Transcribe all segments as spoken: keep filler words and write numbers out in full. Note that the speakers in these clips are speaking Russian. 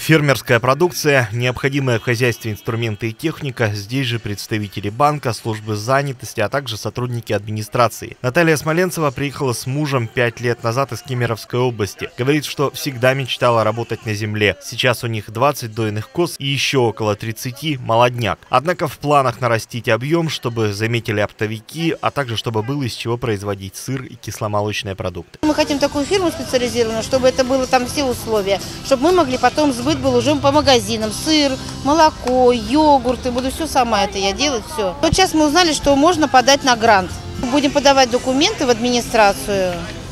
Фермерская продукция, необходимые в хозяйстве инструменты и техника. Здесь же представители банка, службы занятости, а также сотрудники администрации. Наталья Смоленцева приехала с мужем пять лет назад из Кемеровской области. Говорит, что всегда мечтала работать на земле. Сейчас у них двадцать дойных коз и еще около тридцати молодняк. Однако в планах нарастить объем, чтобы заметили оптовики, а также чтобы было из чего производить сыр и кисломолочные продукты. Мы хотим такую фирму специализированную, чтобы это было там все условия, чтобы мы могли потом сбыть был уже по магазинам. Сыр, молоко, йогурты. Буду все сама это я делать, все. Вот сейчас мы узнали, что можно подать на грант. Будем подавать документы в администрацию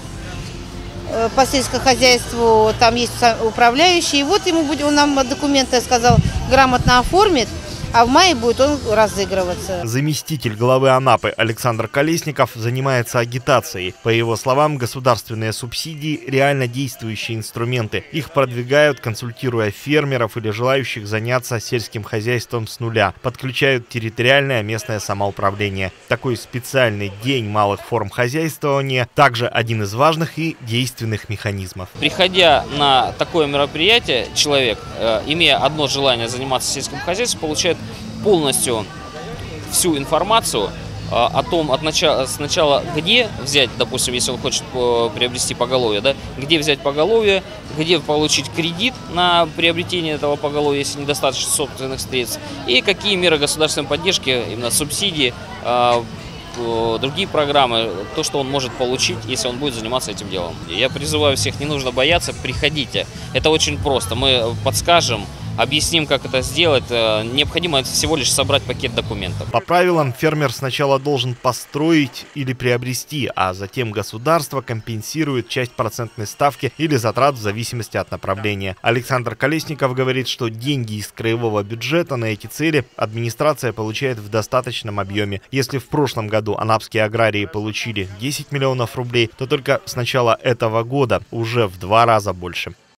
по сельскому хозяйству. Там есть управляющий. И вот ему будет, он нам документы, сказал, грамотно оформит. А в мае будет он разыгрываться. Заместитель главы Анапы Александр Колесников занимается агитацией. По его словам, государственные субсидии – реально действующие инструменты. Их продвигают, консультируя фермеров или желающих заняться сельским хозяйством с нуля. Подключают территориальное местное самоуправление. Такой специальный день малых форм хозяйствования – также один из важных и действенных механизмов. Приходя на такое мероприятие, человек, э, имея одно желание заниматься сельским хозяйством, получает полностью всю информацию а, о том, от начала, сначала где взять, допустим, если он хочет по, приобрести поголовье, да, где взять поголовье, где получить кредит на приобретение этого поголовья, если недостаточно собственных средств, и какие меры государственной поддержки, именно субсидии, а, другие программы, то, что он может получить, если он будет заниматься этим делом. Я призываю всех, не нужно бояться, приходите. Это очень просто. Мы подскажем, объясним, как это сделать. Необходимо всего лишь собрать пакет документов. По правилам, фермер сначала должен построить или приобрести, а затем государство компенсирует часть процентной ставки или затрат в зависимости от направления. Александр Колесников говорит, что деньги из краевого бюджета на эти цели администрация получает в достаточном объеме. Если в прошлом году анапские аграрии получили десять миллионов рублей, то только с начала этого года уже в два раза больше.